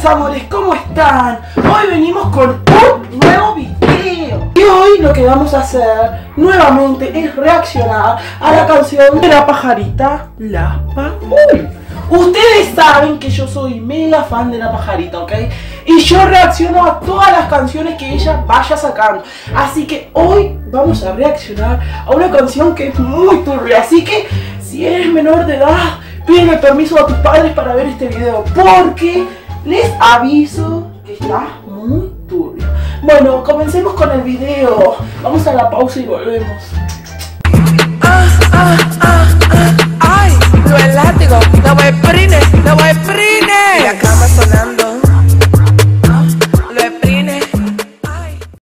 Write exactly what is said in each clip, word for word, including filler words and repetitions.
amores, ¿cómo están? Hoy venimos con un nuevo video. Y hoy lo que vamos a hacer nuevamente es reaccionar a la canción de la pajarita La Paul. Ustedes saben que yo soy mega fan de la pajarita, ¿ok? Y yo reacciono a todas las canciones que ella vaya sacando. Así que hoy vamos a reaccionar a una canción que es muy turbia. Así que si eres menor de edad, pídele permiso a tus padres para ver este video, porque les aviso que está muy turbio. Bueno, comencemos con el video. Vamos a la pausa y volvemos. Ah, ah, ah, ah, ay, lo el látigo, lo esprine, lo esprine. La cama sonando, lo esprine, ay.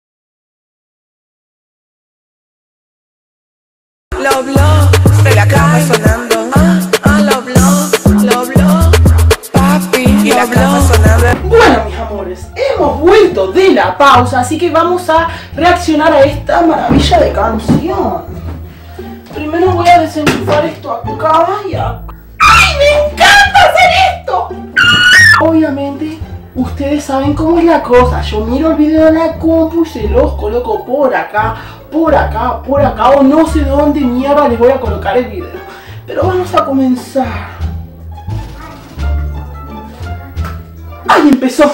Lo blow, de la cama sonando, ah, ah, lo blow, lo blow, papi, y la cama sonando. Bueno, mis amores, hemos vuelto de la pausa, así que vamos a reaccionar a esta maravilla de canción. Primero voy a desenchufar esto acá y acá. ¡Ay, me encanta hacer esto! Obviamente, ustedes saben cómo es la cosa. Yo miro el video de la compu y se los coloco por acá, por acá, por acá, o no sé dónde mierda les voy a colocar el video. Pero vamos a comenzar. ¡Ay, empezó!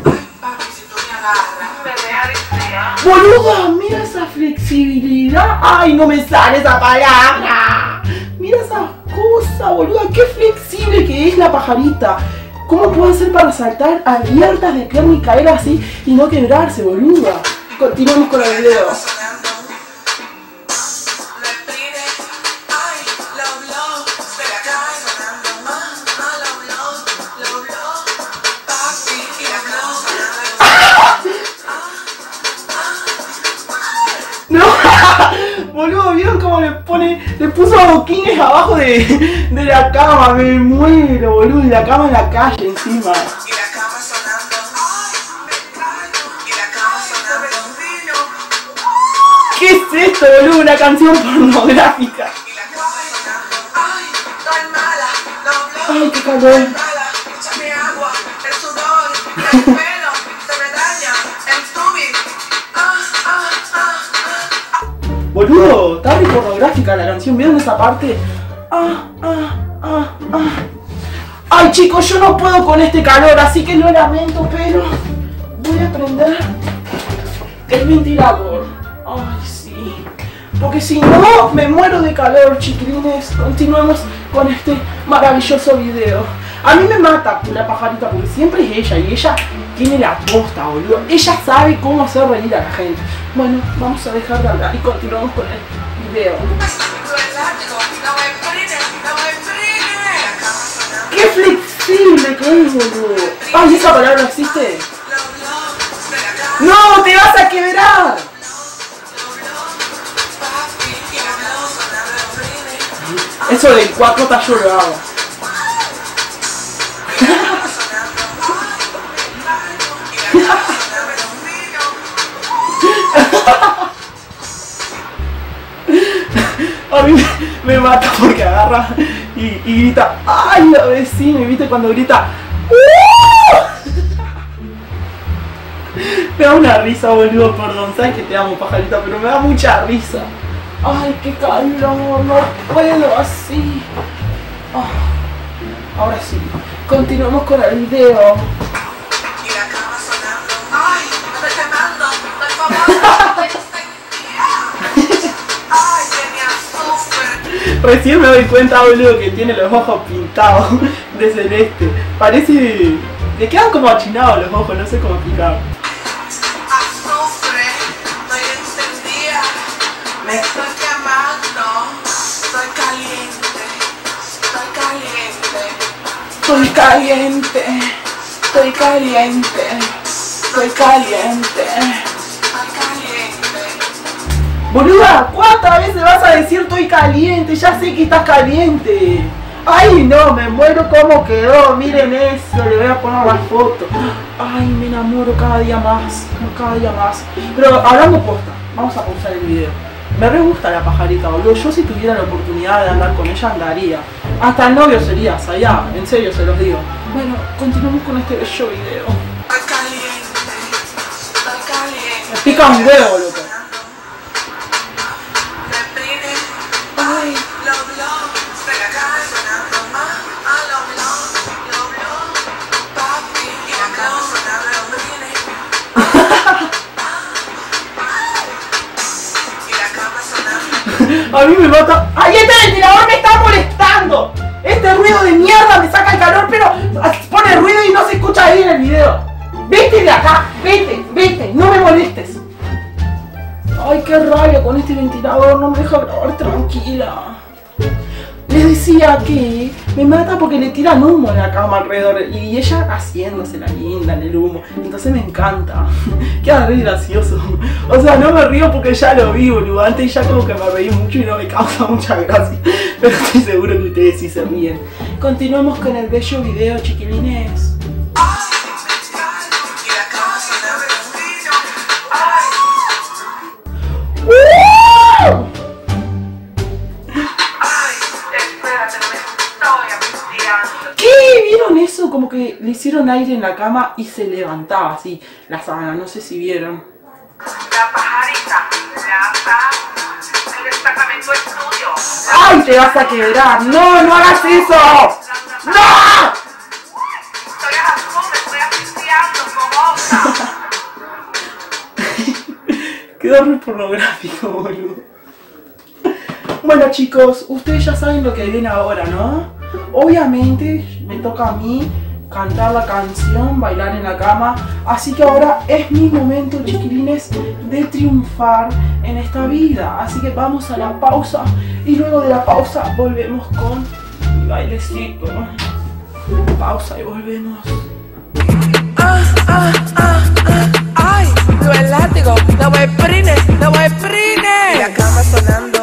Boluda, mira esa flexibilidad. Ay, no me sale esa palabra. Mira esa cosa, boluda. Qué flexible que es la pajarita. ¿Cómo puede ser para saltar abiertas de pierna y caer así y no quebrarse, boluda? Continuamos con el video. Boludo, ¿vieron cómo le pone, le puso adoquines abajo de, de la cama? Me muero, boludo, y la cama en la calle encima. Y la cama sonando, ay, me callo, y la cama sonando, ¿qué es esto, boludo? Una canción pornográfica. y la cama sonando, ay, estoy mala, lo blow, Ay, qué calor. estoy mala, échame agua, el sudor, el pelo, se me daña, el tubi, ah, ah, ah, ah. Boludo, está muy pornográfica la canción. ¿Vieron esa parte? Ah, ah, ah, ah. Ay, chicos, yo no puedo con este calor, así que lo lamento, pero voy a prender el ventilador. Ay, sí. Porque si no, me muero de calor, chiquilines. Continuemos con este maravilloso video. A mí me mata la pajarita porque siempre es ella y ella tiene la posta, boludo. Ella sabe cómo hacer reír a la gente. Bueno, vamos a dejar de hablar y continuamos con el video. ¡Qué flexible que es, boludo! ¡Ay, esa palabra existe! ¡No, te vas a quebrar! Eso del cuatro yo lo hago. A mí me, me mata porque agarra y, y grita ¡ay, la vecina! Y viste cuando grita ¡uh! Me da una risa, boludo, perdón, sabes que te amo, pajarita, pero me da mucha risa. ¡Ay, qué calor! No puedo así. Oh, ahora sí, continuamos con el video. Y la cama sonando, ay, me estoy quemando, por favor, estoy ay, tenía azúcar. Recién me doy cuenta, boludo, que tiene los ojos pintados de celeste. Parece... le quedan como achinados los ojos, no sé cómo explicar. Azufre, estoy encendida, me estoy quemando, estoy caliente, estoy caliente, Estoy caliente, estoy caliente, estoy caliente. estoy caliente. Boluda, ¿cuántas veces vas a decir estoy caliente? Ya sé que estás caliente. Ay, no, me muero cómo quedó. Miren eso, le voy a poner la foto. Ay, me enamoro cada día más, cada día más. Pero hablando posta, vamos a pausar el video. Me re gusta la pajarita, boludo. Yo si tuviera la oportunidad de andar con ella, andaría. Hasta el novio sería, allá, en serio se los digo. Bueno, continuamos con este bello video. Estoy caliente, estoy caliente. Me pica un huevo, loco. Me prende, ay, lo blo, se la cae sonando, ah, ah, lo blo, lo blo, papi, y la cama sonando, lo prende, y la cama sonando. A mí me mata. ¡Ay, este ventilador me está molestando! Este ruido de mierda me saca el calor, pero pone ruido y no se escucha ahí en el video. Vete de acá, vete, vete, no me molestes. Ay, qué rabia con este ventilador, no me deja grabar tranquila. Les decía que me mata porque le tiran humo en la cama alrededor y ella haciéndose la linda en el humo. Entonces me encanta. Queda re gracioso. O sea, no me río porque ya lo vi, boludo. Antes ya como que me reí mucho y no me causa mucha gracia. Pero estoy seguro que ustedes sí se ríen. Continuamos con el bello video, chiquilines. ¡Uh! ¿Qué? ¿Vieron eso? Como que le hicieron aire en la cama y se levantaba así la sábana, no sé si vieron. La pajarita, la pa, el destacamento estudio. ¡Ay, te vas a quebrar! ¡No, no hagas eso! ¡No! Estoy a me estoy asfixiando, famosa. Quedó muy pornográfico, boludo. Bueno, chicos, ustedes ya saben lo que viene ahora, ¿no? Obviamente me toca a mí cantar la canción, bailar en la cama. Así que ahora es mi momento, chiquilines, de triunfar en esta vida. Así que vamos a la pausa y luego de la pausa volvemos con mi bailecito. Pausa y volvemos. Ah, ah, ah, ah, ay, lo el látigo, la voy prine, la voy prine. Y la cama sonando.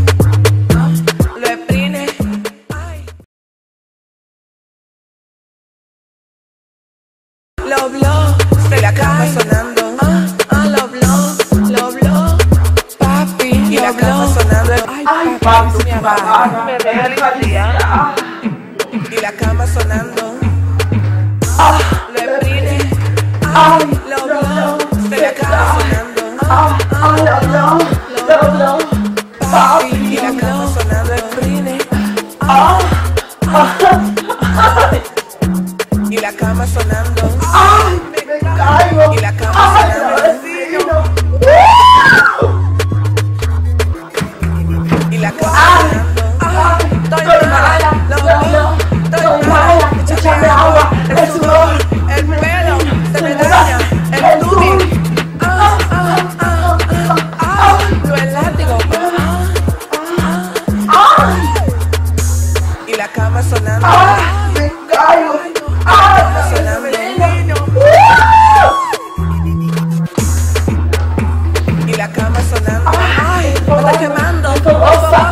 Lo blo, de la cama sonando, ah, ah, lo blo, lo blo, papi, y la cama sonando, ay, Ay, papi, papi, me me abajo, abajo, me me realiza, y la cama sonando, ah, lo prine, ay, lo blo, de la cama sonando, ah, ah, lo blo, lo blo, papi, y la cama sonando, lo prine, ah, y la cama sonando. ¡Ay, me caigo! Y la cama ¡Ay, sonando. Y la cama sonando. Ay, estoy mala, lo blo, estoy mala, échame agua, el sudor, el pelo, se me daña, el tubi. Ah, ah, ah, ah, ah, lo el látigo. Y la cama sonando. ¡Ay, me caigo! ¡Ay, sonando! Y la cama sonando. Ay, me está quemando. Fogosa,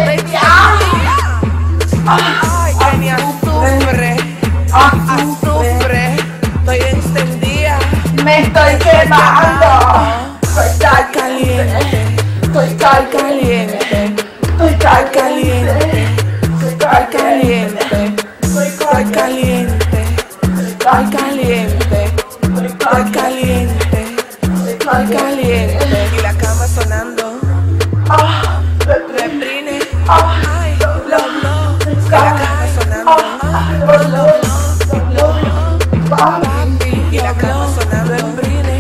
ay, tenía azufre, azufre. Estoy encendida. ¡Me estoy quemando! Estoy caliente. Estoy caliente. Estoy caliente. Estoy caliente. Estoy caliente. Estoy caliente. Estoy caliente. Estoy caliente. Y la cama sonando. Reprine. Ay, lo blo. Y la cama sonando. Lo blo. Lo blo. Papi. Y la cama sonando. Reprine.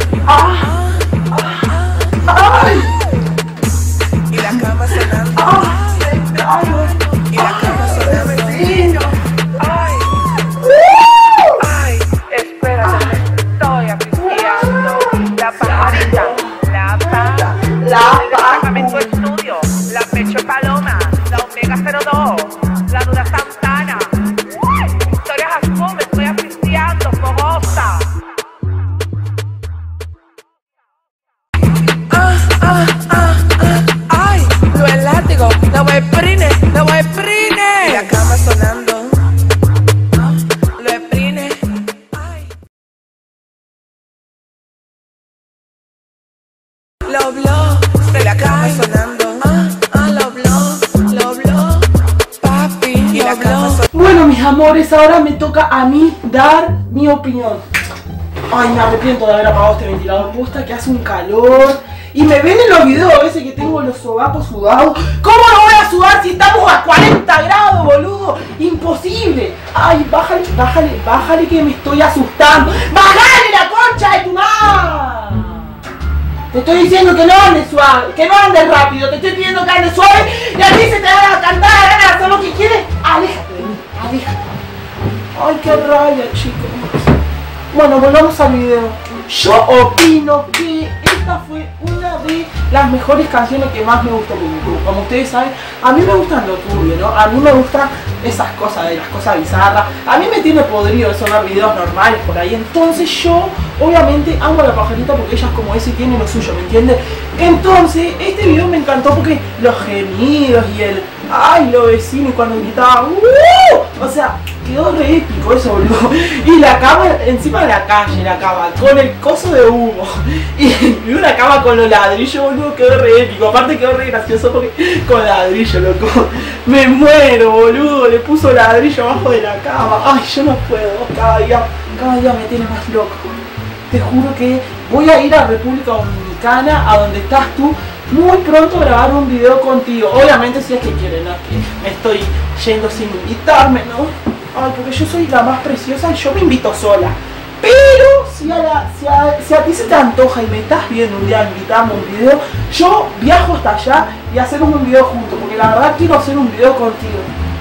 Y la cama sonando. Y la cama sonando. Ay. Ay, espérate, me estoy asfixiando. La pajarita, la pa, La el destacamento estudio, la pecho paloma, la omega cero dos, la duda santana. Historias azul, me estoy asfixiando, fogosa. Ah, ah, ah, ah, ay, lo el látigo, la voy prine, la voy prine. Y la cama sonando. Lo blo, de la cama sonando, ah, ah, lo blo, lo blo, papi, y la cama sonando. Bueno, mis amores. amores, ahora me toca a mí dar mi opinión. Ay, me arrepiento de haber apagado este ventilador. Posta que hace un calor. Y me ven en los videos a veces que tengo los sobacos sudados. ¿Cómo no voy a sudar si estamos a cuarenta grados, boludo? Imposible. Ay, bájale, bájale, bájale que me estoy asustando. ¡Bájale la concha de tu madre! Te estoy diciendo que no andes suave, que no andes rápido. Te estoy pidiendo que andes suave y a ti se te van a cantar a ganar. ¿Sabes lo que quieres? Aléjate de mí, aléjate. Ay, qué rabia, chicos. Bueno, volvamos al video. Yo opino que esta fue una de las mejores canciones que más me gustó por YouTube. Como ustedes saben, a mí me gustan lo turbio, ¿no? A mí me gustan esas cosas, de las cosas bizarras. A mí me tiene podrido de sonar videos normales por ahí. Entonces yo, obviamente, amo a la pajarita porque ella es como ese y tiene lo suyo, ¿me entiendes? Entonces, este video me encantó porque los gemidos y el... ¡Ay, los vecinos cuando gritaban! ¡Uh! O sea, quedó re épico eso, boludo. Y la cama encima de la calle, la cama, con el coso de humo. Y, y una cama con los ladrillos, boludo, quedó re épico. Aparte quedó re gracioso porque con ladrillo, loco. Me muero, boludo. Le puso ladrillo abajo de la cama. Ay, yo no puedo. Cada día, cada día me tiene más loco. Te juro que voy a ir a República Dominicana, a donde estás tú, muy pronto a grabar un video contigo. Obviamente si es que quieren, no es que me estoy yendo sin invitarme, ¿no? Ay, porque yo soy la más preciosa y yo me invito sola. Pero si a, la, si, a, si a ti se te antoja y me estás viendo un día invitarme a un video, yo viajo hasta allá y hacemos un video juntos, porque la verdad quiero hacer un video contigo.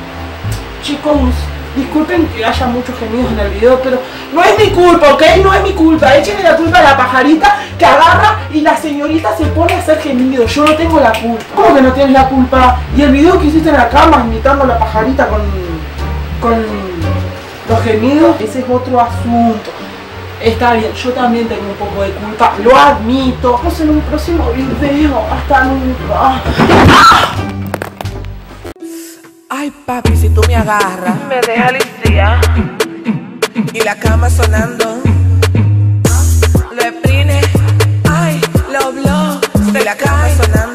Chicos, disculpen que haya muchos gemidos en el video, pero no es mi culpa, ¿ok? No es mi culpa. Échenle la culpa a la pajarita que agarra y la señorita se pone a hacer gemidos. Yo no tengo la culpa. ¿Cómo que no tienes la culpa? Y el video que hiciste en la cama imitando a la pajarita con, con los gemidos, ese es otro asunto. Está bien, yo también tengo un poco de culpa, lo admito. Vamos en un próximo video. Hasta nunca. ¡Ah! Ay, papi, si tú me agarras, Me deja Alicia. y la cama sonando, lo exprime, ay, lo blow, de la cama sonando.